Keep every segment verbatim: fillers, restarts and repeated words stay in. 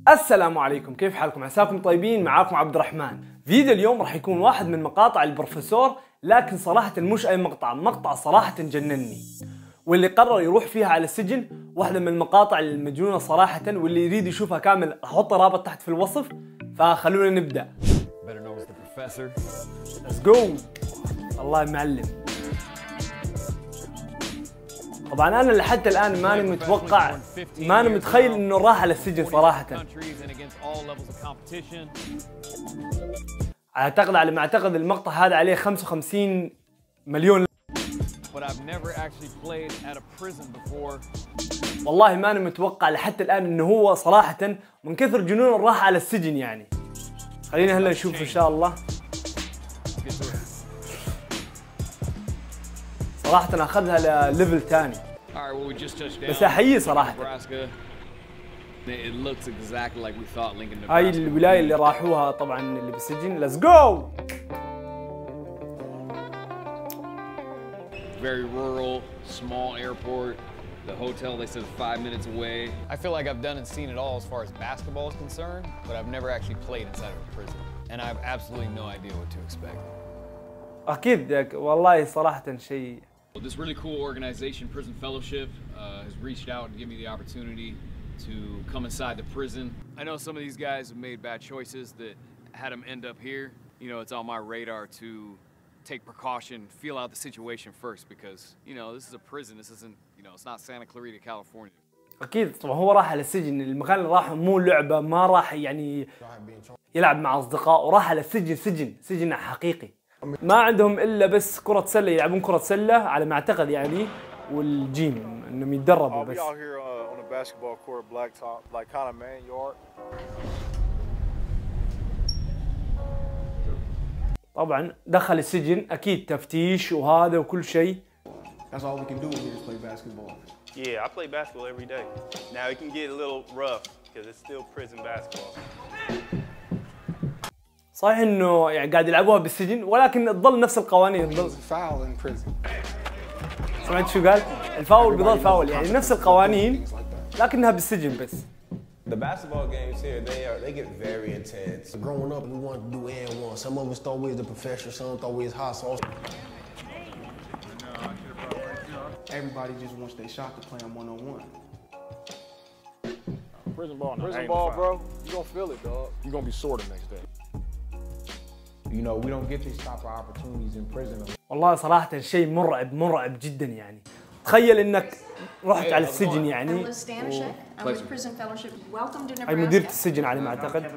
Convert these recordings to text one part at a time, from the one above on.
السلام عليكم، كيف حالكم؟ عساكم طيبين. معاكم عبد الرحمن. فيديو اليوم راح يكون واحد من مقاطع البروفيسور، لكن صراحة مش أي مقطع، مقطع صراحة جنني، واللي قرر يروح فيها على السجن. واحدة من المقاطع المجنونة صراحة، واللي يريد يشوفها كامل راح أحط رابط تحت في الوصف، فخلونا نبدأ. Let's go. الله معلم. طبعا انا لحد الان ماني متوقع، ماني متخيل انه راح على السجن صراحه. اعتقد على ما اعتقد المقطع هذا عليه خمسة وخمسين مليون. والله ماني متوقع لحد الان انه هو صراحه من كثر جنونه راح على السجن يعني. خلينا هلا نشوف ان شاء الله. صراحة أنا أخذها لليفل ثاني، بس أحييه صراحة. هاي الولاية اللي راحوها طبعا اللي بالسجن. Let's go. Very rural, small airport. The hotel they said is five minutes away. I feel like I've done and seen it all as far as basketball is concerned, but I've never actually played inside of a prison, and I have absolutely no idea what to expect. أكيد والله صراحة شيء. Well, this really cool organization, Prison Fellowship, uh, has reached out and given me the opportunity to come inside the prison. I know some of these guys have made bad choices that had them end up here. You know, it's on my radar to take precaution, feel out the situation first, because, you know, this is a prison. This isn't, you know, it's not Santa Clarita, California. أكيد طبعا هو راح على السجن، المكان اللي راح مو لعبة، ما راح يعني يلعب مع أصدقائه، راح على السجن، سجن سجن حقيقي. ما عندهم الا بس كرة سلة، يلعبون كرة سلة على ما اعتقد يعني، والجيم انهم يتدربوا بس. طبعا دخل السجن اكيد تفتيش وهذا وكل شيء. That's all we can do here is play basketball. Yeah, I play basketball every day. Now it can get a little rough because it's still prison basketball. صحيح انه يعني قاعد يلعبوها بالسجن، ولكن تظل نفس القوانين. تظل سمعت شو قال؟ الفاول بيظل فاول، يعني نفس القوانين لكنها بالسجن بس. The basketball games here, they are they get very intense. Growing up, we wanted to do and one. Some of us thought we was the professor, some thought we was hot sauce. Everybody just wants their shot to play them one on one. Prison ball, prison ball, bro. You gonna feel it, dog. You gonna be sore the next day. You know, we don't get these type of opportunities in prison. والله صراحة شيء مرعب مرعب جدا يعني. تخيل انك رحت على السجن يعني. أي مديرة السجن على ما أعتقد.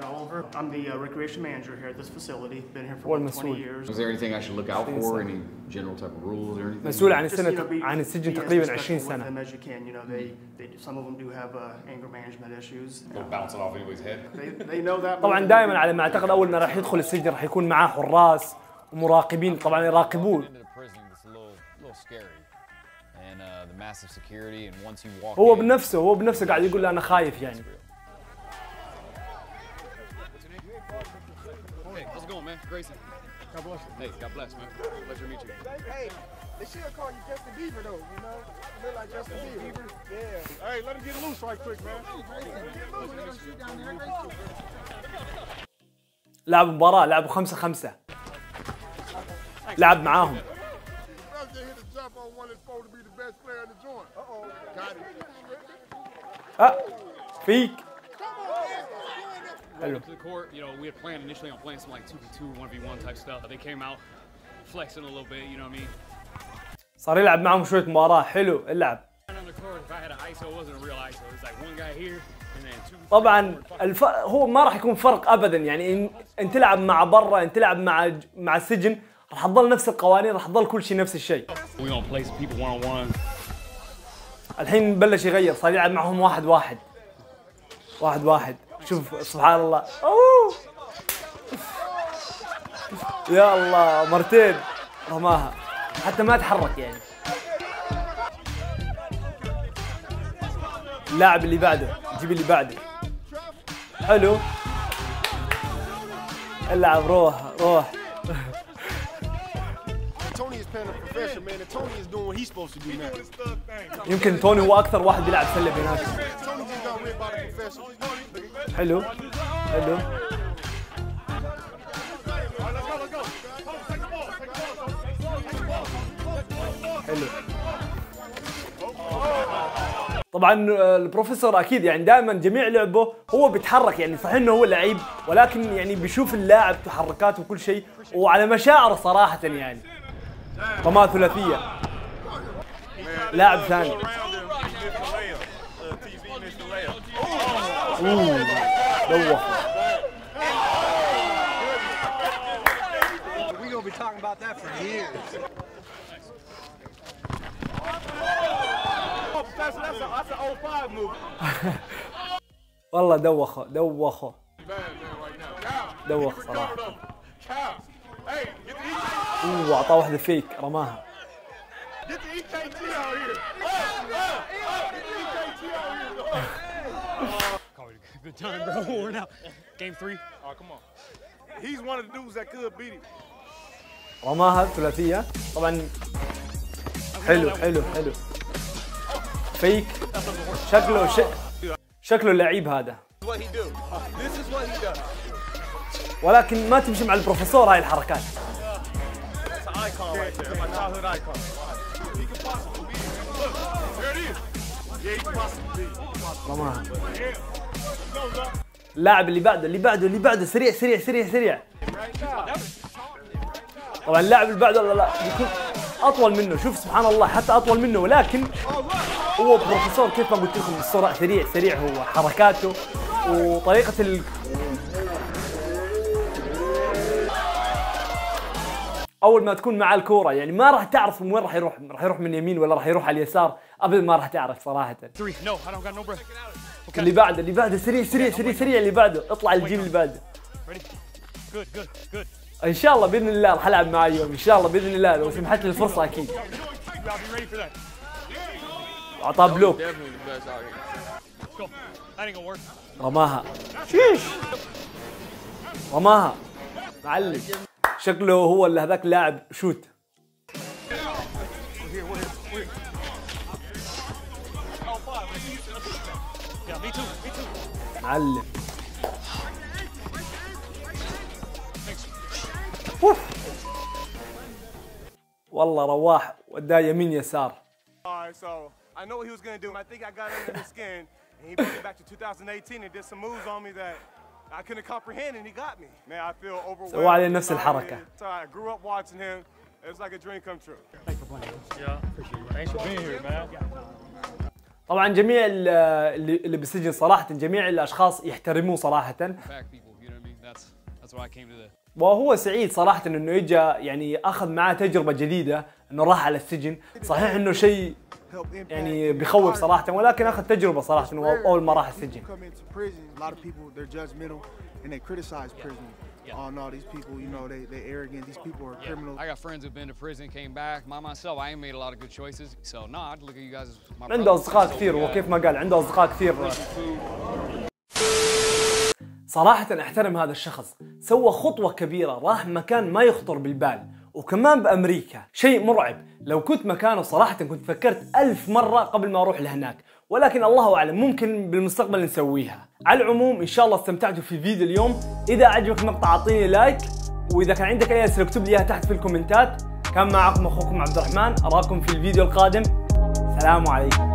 هو المسؤول. Is there anything I should look out for? Any general type of rules or anything? مسؤول عن السنة عن السجن تقريبا عشرين سنة. طبعا دائما على ما أعتقد أول ما راح يدخل السجن راح يكون معاه حراس ومراقبين طبعا يراقبون. هو بنفسه هو بنفسه قاعد يقول أنا خايف يعني. لعب مباراة، لعبوا خمسة خمسة، لعب معاهم. أه فيك. Hello. To the court, you know, we had planned initially on playing some like two v two, one v one type stuff. They came out flexing a little bit, you know what I mean? صار يلعب معهم شوية مباراة، حلو العب. طبعا الف... هو ما راح يكون فرق ابدا يعني، ان, إن تلعب مع برا، ان تلعب مع مع السجن راح تظل نفس القوانين، راح تظل كل شيء نفس الشيء. الحين بلش يغير، صار يلعب معهم واحد واحد واحد واحد. شوف سبحان الله، أوه. يا الله مرتين رماها حتى ما تحرك يعني. اللاعب اللي بعده، جيب اللي بعده. حلو العب، روح روح. يمكن توني هو اكثر واحد بيلعب سله بيناتهم. حلو حلو. حلو. طبعا البروفيسور اكيد يعني دائما جميع لعبه هو بيتحرك، يعني صحيح انه هو لعيب ولكن يعني بيشوف اللاعب تحركاته وكل شيء وعلى مشاعره صراحه يعني. رماة ثلاثيه. لاعب ثاني. اوه دوخ. والله دوخه دوخه دوخ صراحه. اوه اعطاه واحده فيك رماها. Good time, bro. Worn out. Game three. Oh, come on. He's one of the dudes that could beat him. رماها ثلاثية طبعا. حلو حلو حلو. فيك. شكله ش... شكله لعيب هذا. ولكن ما تمشي مع البروفيسور هاي الحركات. رماها. اللاعب اللي بعده اللي بعده اللي بعده سريع سريع سريع سريع. طبعا اللاعب اللي بعده لا لا بيكون اطول منه. شوف سبحان الله حتى اطول منه ولكن هو بروفيسور كيف ما قلت لكم بالسرعه سريع سريع. هو حركاته وطريقه ال... اول ما تكون مع الكوره يعني ما راح تعرف من وين راح يروح، راح يروح من يمين ولا راح يروح على اليسار ابدا ما راح تعرف صراحه. اللي بعده اللي بعده سريع سريع سريع سريع اللي بعده. اطلع الجيم اللي بعده. ان شاء الله باذن الله راح العب معاه اليوم ان شاء الله باذن الله لو سمحت لي الفرصه اكيد. اعطاه بلوك. رماها. شيش رماها معلم. شكله هو اللي هذاك لاعب شوت. معلم. اوف والله رواح وداه يمين يسار. I know what he was gonna do. I think I got under his skin, and he brought me back to two thousand eighteen and did some moves on me that I couldn't comprehend, and he got me. Man, I feel overwhelmed. سوى عليه نفس الحركة. So I grew up watching him. It's like a dream come true. Thanks for playing. Yeah, appreciate it. Thanks for being here, man. طبعا جميع اللي اللي بالسجن صراحة جميع الأشخاص يحترموه صراحة. وهو سعيد صراحة انه اجى يعني اخذ معاه تجربة جديدة انه راح على السجن. صحيح انه شيء يعني بخوف صراحة ولكن اخذ تجربة صراحة انه اول ما راح السجن. And they criticize prison. Yeah. Oh no, these people, you know, they they arrogant. These people are yeah. criminals. I got friends who've been to prison, came back. My myself, I ain't made a lot of good choices. So no, I'd look at you guys as my عنده أصدقاء كثير وكيف ما قال عنده أصدقاء كثير. صراحة احترم هذا الشخص. سوى خطوة كبيرة راح مكان ما يخطر بالبال وكمان بأمريكا. شيء مرعب. لو كنت مكانه صراحة كنت فكرت ألف مرة قبل ما أروح لهناك. ولكن الله أعلم ممكن بالمستقبل نسويها. على العموم إن شاء الله استمتعتوا في فيديو اليوم. إذا عجبك المقطع أعطيني لايك وإذا كان عندك أي أسئلة اكتب لي إياها تحت في الكومنتات. كان معكم أخوكم عبد الرحمن. أراكم في الفيديو القادم. سلام عليكم.